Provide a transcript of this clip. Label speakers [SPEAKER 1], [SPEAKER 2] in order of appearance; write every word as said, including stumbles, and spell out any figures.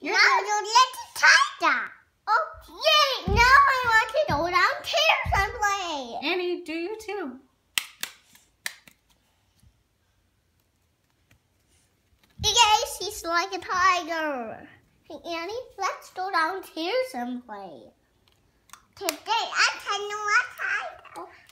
[SPEAKER 1] Now you let's tiger. Oh, yay! Now I want to go downstairs and play.
[SPEAKER 2] Annie, do you too?
[SPEAKER 1] Yes, he's like a tiger. Hey, Annie, let's go downstairs and play. Today I can know a tiger.